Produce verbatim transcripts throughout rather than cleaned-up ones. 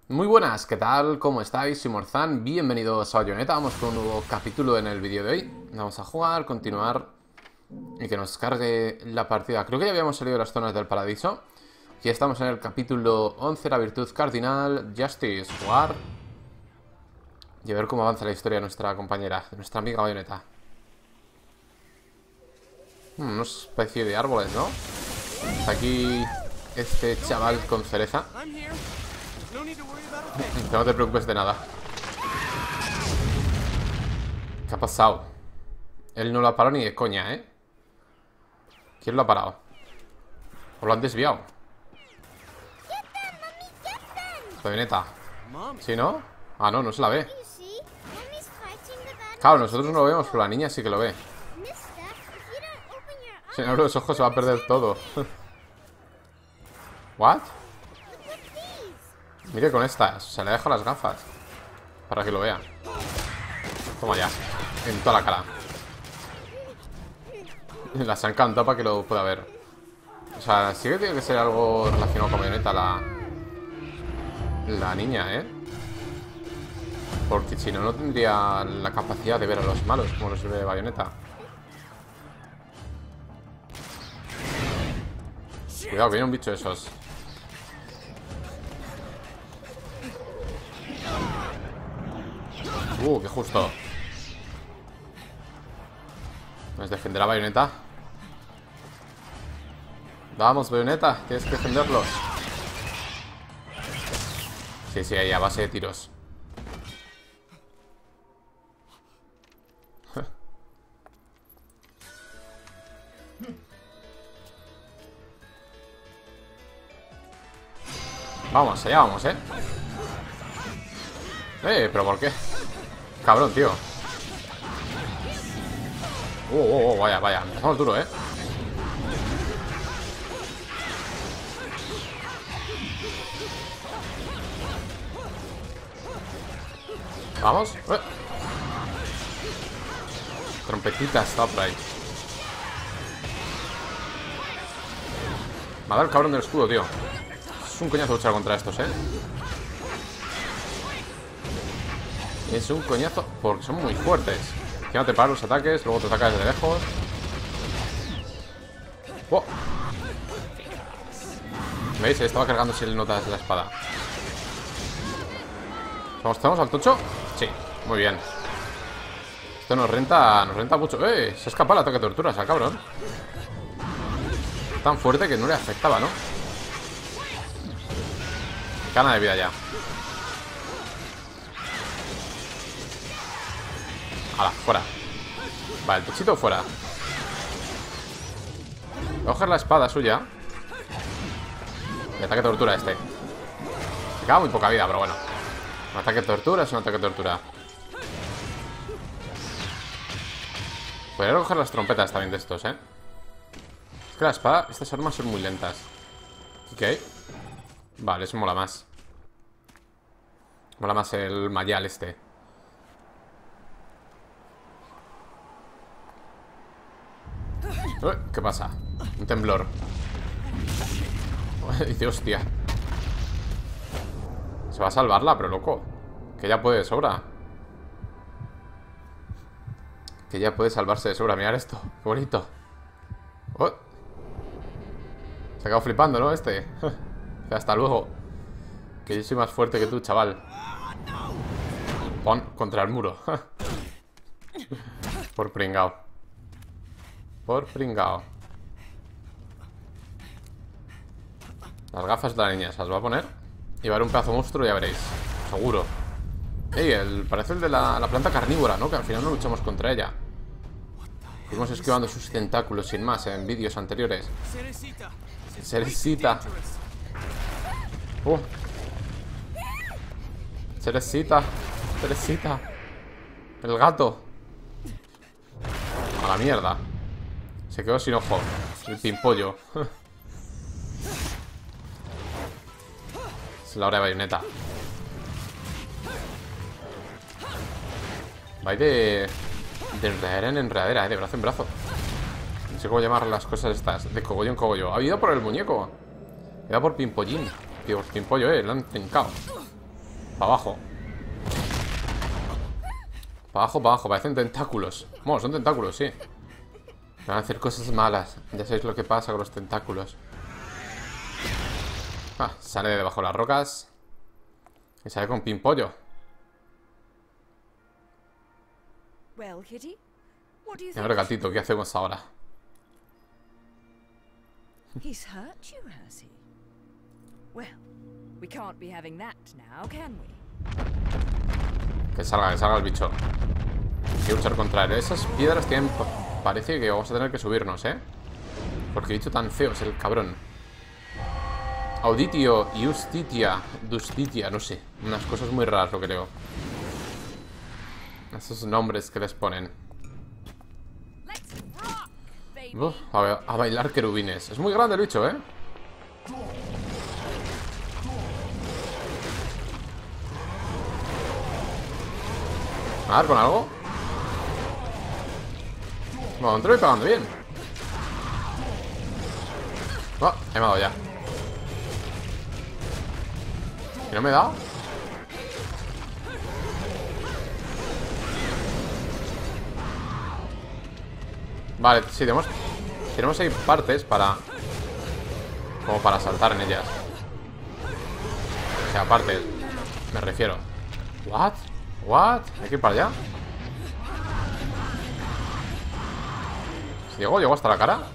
Muy buenas, ¿qué tal? ¿Cómo estáis? Soy Morzan, bienvenidos a Bayonetta. Vamos con un nuevo capítulo en el vídeo de hoy. Vamos a jugar, continuar y que nos cargue la partida. Creo que ya habíamos salido de las zonas del paraíso. Aquí estamos en el capítulo once, la virtud cardinal, Justice, jugar y a ver cómo avanza la historia de nuestra compañera, de nuestra amiga Bayonetta. Hmm, una especie de árboles, ¿no? Está aquí este chaval con cereza. No te preocupes de nada. ¿Qué ha pasado? Él no lo ha parado ni de coña, ¿eh? ¿Quién lo ha parado? ¿O lo han desviado? Bayonetta. ¿Sí, no? Ah, no, no se la ve. Claro, nosotros no lo vemos, pero la niña sí que lo ve. Si no abre los ojos se va a perder todo. ¿What? Mire con estas, se le dejo las gafas para que lo vea. Toma ya, en toda la cara. Las han encantado para que lo pueda ver. O sea, sí que tiene que ser algo relacionado con Bayonetta la... La niña, ¿eh? Porque si no, no tendría la capacidad de ver a los malos como los ve Bayonetta. Cuidado, que viene un bicho de esos. Uh, qué justo. ¿Nos defenderá Bayonetta? Vamos, Bayonetta, tienes que defenderlos. Sí, sí, ahí a base de tiros. Vamos, allá vamos, ¿eh? Eh, ¿pero por qué? Cabrón, tío. Oh, oh, oh, vaya, vaya. Empezamos duro, ¿eh? Vamos. Eh. Trompetita está por ahí. Me ha dado el cabrón del escudo, tío. Es un coñazo luchar contra estos, ¿eh? Es un coñazo porque son muy fuertes. Que no te paran los ataques, luego te atacas desde lejos. ¡Oh! ¿Veis? Estaba cargándose el notas de la espada. ¿Vamos, estamos al tocho? Sí, muy bien. Esto nos renta, nos renta mucho. ¡Eh! Se escapa el ataque de tortura, esa cabrón. Tan fuerte que no le afectaba, ¿no? Gana de vida ya. ¡Hala! Fuera. Vale, el tochito fuera. Voy a coger la espada suya. El ataque de tortura este. Me queda muy poca vida, pero bueno. Un ataque de tortura es un ataque de tortura. Podría coger las trompetas también de estos, ¿eh? Es que la espada, estas armas son muy lentas. Ok. Vale, eso mola más. Mola más el mayal este. ¿Qué pasa? Un temblor. Dice, hostia. Se va a salvarla, pero loco. Que ya puede de sobra. Que ya puede salvarse de sobra. Mirad esto. Qué bonito. Oh. Se ha quedado flipando, ¿no? Este. Hasta luego. Que yo soy más fuerte que tú, chaval. Pon contra el muro. Por pringao. Por pringao. Las gafas de la niña se las va a poner. Y va a haber un pedazo monstruo, ya veréis. Seguro. Ey, el, parece el de la, la planta carnívora, ¿no? Que al final no luchamos contra ella. Fuimos esquivando sus tentáculos sin más en vídeos anteriores. Cerecita. Uh. Cerecita. Cerecita. El gato. A la mierda. Se quedó sin ojo. El pimpollo. Es la hora de Bayonetta. Va de... De enredadera en enredadera, ¿eh? De brazo en brazo. No sé cómo llamar las cosas estas. De cogollo en cogollo. Ha ido por el muñeco. Ha ido por Pimpollín. Tío, por Pimpollo, eh. Lo han trincado. Para abajo. Para abajo, para abajo. Parecen tentáculos. Bueno, son tentáculos, sí. Me van a hacer cosas malas. Ya sabéis lo que pasa con los tentáculos. Ah, sale de debajo de las rocas. Y sale con pimpollo. Well, Kitty, what do you Y ahora, think? gatito, ¿qué hacemos ahora? He's hurt you, has he? Well, we can't be having that now, can we? Que salga, que salga el bicho. Hay que luchar contra él. Esas piedras tienen... Parece que vamos a tener que subirnos, ¿eh? Porque el bicho tan feo es el cabrón. Auditio, Justitia, Dustitia, no sé. Unas cosas muy raras, lo creo. Esos nombres que les ponen. Uf, a, a bailar querubines. Es muy grande el bicho, ¿eh? A dar con algo. Bueno, te lo voy pegando bien. Oh, he me ha dado ya. ¿Y no me he dado? Vale, sí, tenemos Tenemos ahí partes para... Como para saltar en ellas. O sea, partes me refiero. ¿What? ¿What? ¿Hay que ir para allá? Si llego, llego hasta la cara.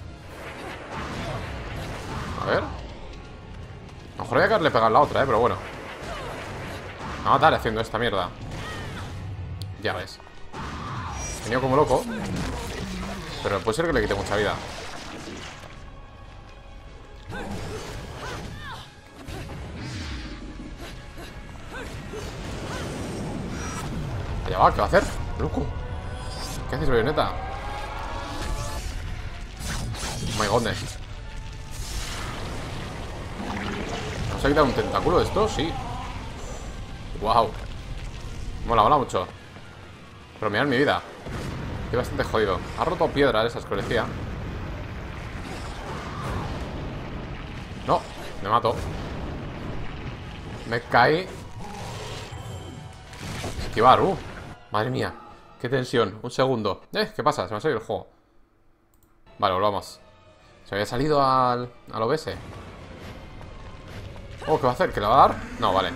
A ver. A lo mejor voy a haberle pegado la otra, eh, pero bueno. Me va a matar haciendo esta mierda. Ya ves. He venido como loco. Pero puede ser que le quite mucha vida. Allá va, ¿qué va a hacer? Loco. ¿Qué haces, Bayonetta? Oh my godness. ¿Nos ha quitado un tentáculo de esto? Sí. Wow. Mola, mola mucho. Pero mirad mi vida. Estoy bastante jodido. Ha roto piedras esas que decía. No, me mato. Me caí. Esquivar, uh. Madre mía, qué tensión. Un segundo. Eh, ¿qué pasa? Se me ha salido el juego. Vale, volvamos. ¿Se había salido al, al O B S? Oh, ¿qué va a hacer? ¿Que le va a dar? No, vale.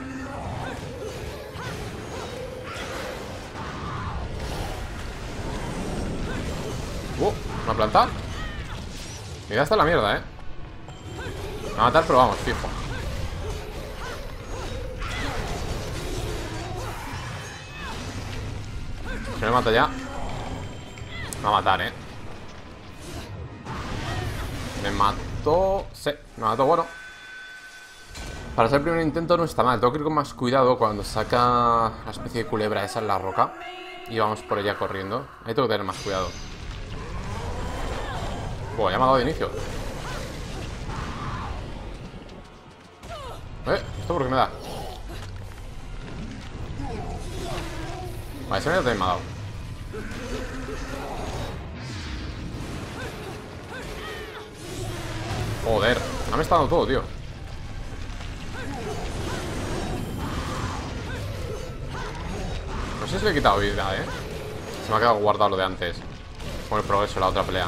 Uh, ¿una planta? Mi idea está en la mierda, eh. Me va a matar, pero vamos, fijo. Si me mata ya. Me va a matar, eh. Me mató. Sí, me mató, bueno. Para ser el primer intento no está mal. Tengo que ir con más cuidado cuando saca la especie de culebra esa en la roca. Y vamos por ella corriendo. Ahí tengo que tener más cuidado. Buah, ya me ha dado de inicio. Eh, ¿esto por qué me da? Vale, ese medio también me ha dado. Joder, no me está dando todo, tío. No sé si le he quitado vida, eh. Se me ha quedado guardado lo de antes. Con el progreso de la otra pelea.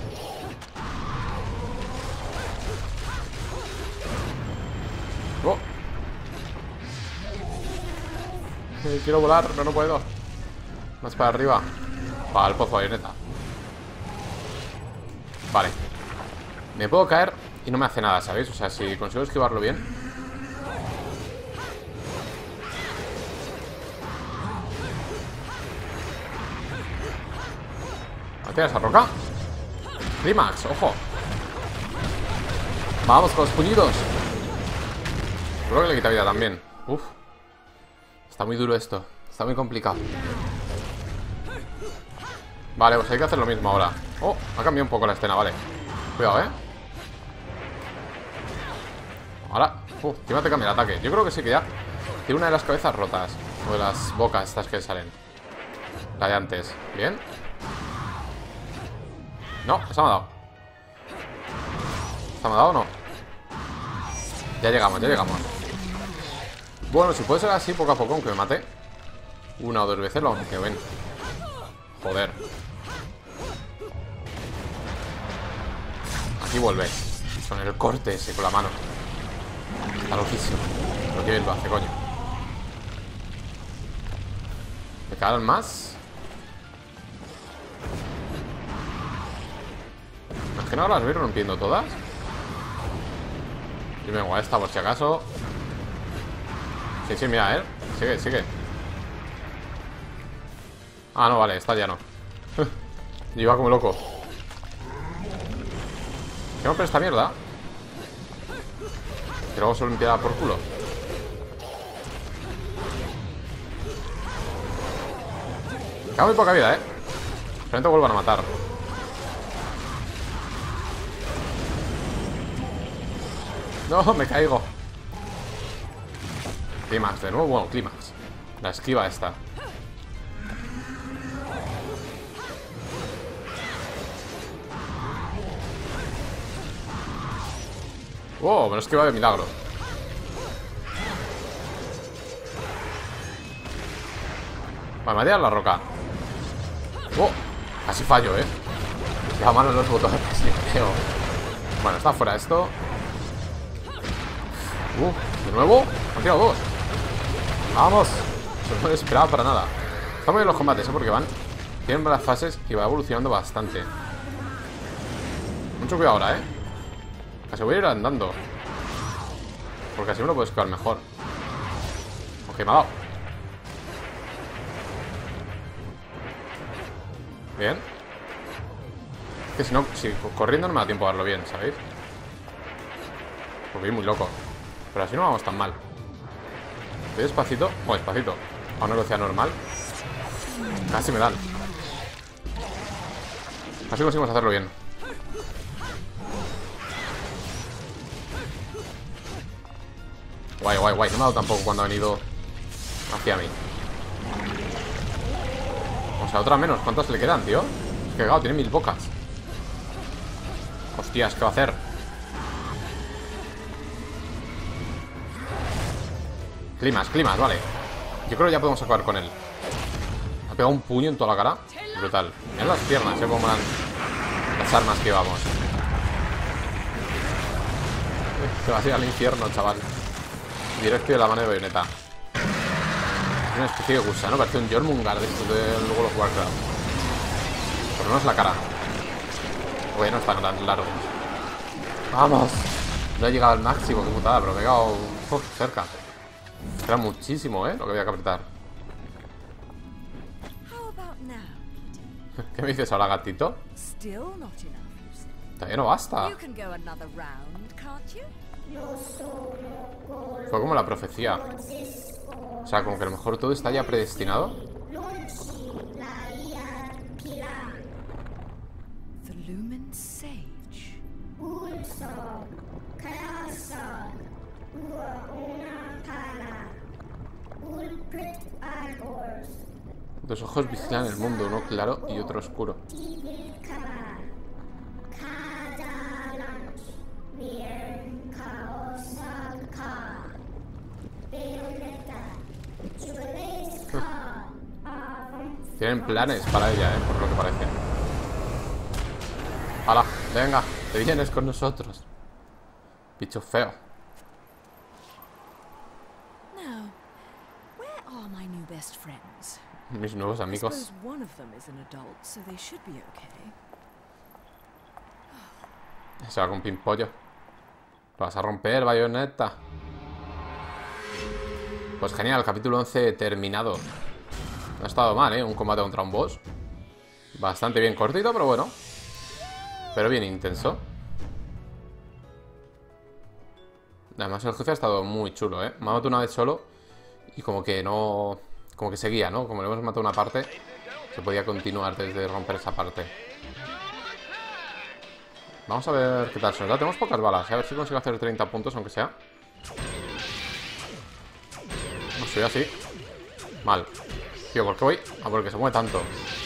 Oh. Eh, quiero volar, pero no puedo. Más para arriba. Para el pozo, Bayonetta. Vale. Me puedo caer y no me hace nada, ¿sabéis? O sea, si consigo esquivarlo bien. ¿Tira esa roca? Clímax, ojo. Vamos con los puñitos. Creo que le quita vida también. Uf. Está muy duro esto. Está muy complicado. Vale, pues hay que hacer lo mismo ahora. Oh, ha cambiado un poco la escena, vale. Cuidado, eh. Ahora, uh, encima te cambia el ataque. Yo creo que sí que ya tiene una de las cabezas rotas. O de las bocas estas que salen. La de antes. Bien. No, esa me ha dado. ¿Esa me ha dado o no? Ya llegamos, ya llegamos. Bueno, si puede ser así poco a poco, aunque me mate una o dos veces, lo vamos a hacer bien. Joder. Aquí vuelve. Con el corte ese, con la mano. Está loquísimo. Lo que bien lo hace, coño. ¿Me caen más? Es que no las voy rompiendo todas. Y vengo a esta por si acaso. Sí, sí, mira, eh. Sigue, sigue. Ah, no, vale, esta ya no. Iba como loco. ¿Qué rompe esta mierda? Que luego se lo limpiará por culo. Queda muy poca vida, eh. Realmente vuelvan a matar. No, me caigo. Clímax de nuevo, bueno, clímax. La esquiva esta. Oh, me lo esquiva de milagro. Vale, me ha tirado la roca. Oh, casi fallo, eh. La mano en los botones, creo. Bueno, está fuera esto. Uh, de nuevo. Me han tirado dos. Vamos. No me esperaba para nada. Está muy bien los combates, ¿eh? Porque van. Tienen varias fases y va evolucionando bastante. Mucho cuidado ahora, eh. Casi voy a ir andando. Porque así me lo puedo esquivar mejor. Ok, me ha dado. Bien. Es que si no, si corriendo no me da tiempo a darlo bien, ¿sabéis? Porque voy muy loco. Pero así no vamos tan mal. Voy despacito. O despacito. A una velocidad normal. Casi me dan. Así conseguimos hacerlo bien. Guay, guay, guay. No me ha dado tampoco cuando ha venido hacia mí. O sea, otra menos. ¿Cuántas le quedan, tío? Es que, claro, tiene mil bocas. Hostias, ¿qué va a hacer? Climas, climas, vale. Yo creo que ya podemos acabar con él. Ha pegado un puño en toda la cara. Brutal. En las piernas, se pongan las armas que llevamos. Te vas a ir al infierno, chaval. Directo de la mano de Bayonetta. Es una especie de gusano, parece un Jormungar de estos de luego los Warcraft. Pero no es la cara. Oye, no están tan largos. ¡Vamos! No he llegado al máximo, qué putada, pero me he quedado uf, cerca. Era muchísimo, ¿eh? Lo que había que apretar. ¿Qué me dices ahora, gatito? Todavía no basta. Fue como la profecía. O sea, como que a lo mejor todo está ya predestinado. Dos ojos vigilan el mundo, uno claro y otro oscuro. Tienen planes para ella, eh, por lo que parece. ¡Hala! Venga, te vienes con nosotros. Bicho feo. Mis nuevos amigos. Se va con Pimpollo. Lo vas a romper, Bayonetta. Pues genial, capítulo once terminado. No ha estado mal, ¿eh? Un combate contra un boss. Bastante bien cortito, pero bueno. Pero bien intenso. Además el jefe ha estado muy chulo, ¿eh? Me ha matado una vez solo. Y como que no... Como que seguía, ¿no? Como le hemos matado una parte, se podía continuar desde romper esa parte. Vamos a ver qué tal se nos da. Tenemos pocas balas, ¿eh? A ver si consigo hacer treinta puntos, aunque sea. No soy así. Mal. Tío, ¿por qué voy? Ah, porque se mueve tanto.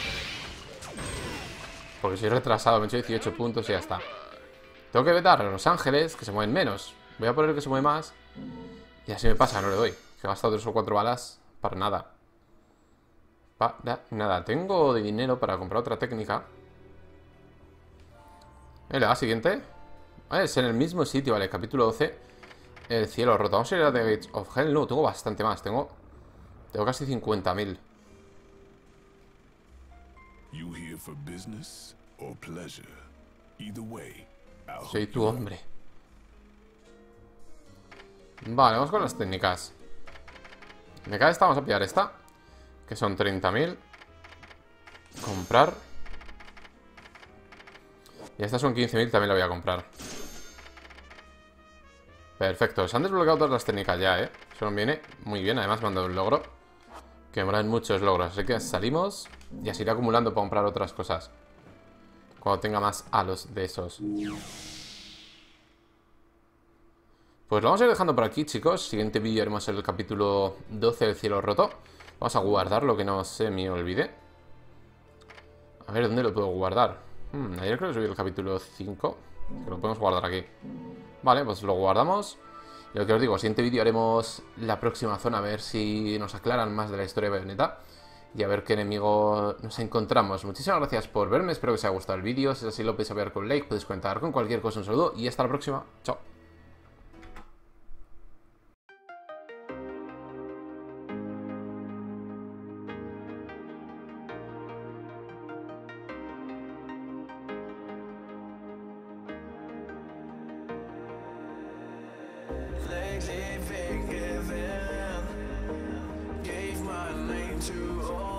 Porque soy retrasado, me he hecho dieciocho puntos y ya está. Tengo que vetar a los ángeles, que se mueven menos. Voy a poner que se mueve más. Y así me pasa, no le doy. que he gastado tres o cuatro balas para nada. Para nada. Tengo dinero para comprar otra técnica. Eh, la siguiente. Ah, es en el mismo sitio, vale, capítulo doce. El cielo roto. Vamos a ir a The Gates of Hell. No, tengo bastante más. Tengo Tengo casi cincuenta mil. Soy tu hombre. Vale, vamos con las técnicas. Me cae esta, vamos a pillar esta, que son treinta mil. Comprar. Y estas son quince mil, también la voy a comprar. Perfecto, se han desbloqueado todas las técnicas ya, ¿eh? Eso me viene muy bien, además me han dado un logro que me dan muchos logros, así que salimos y así iré acumulando para comprar otras cosas cuando tenga más halos de esos. Pues lo vamos a ir dejando por aquí, chicos. Siguiente vídeo haremos el capítulo doce del cielo roto. Vamos a guardarlo, que no se me olvide. A ver, ¿dónde lo puedo guardar? Hmm, ayer creo que subí el capítulo cinco, que lo podemos guardar aquí. Vale, pues lo guardamos. Y lo que os digo, siguiente vídeo haremos la próxima zona, a ver si nos aclaran más de la historia de Bayonetta y a ver qué enemigo nos encontramos. Muchísimas gracias por verme, espero que os haya gustado el vídeo. Si es así, lo podéis apoyar con un like, podéis comentar con cualquier cosa. Un saludo y hasta la próxima. Chao. Lately forgiven, gave my name to all.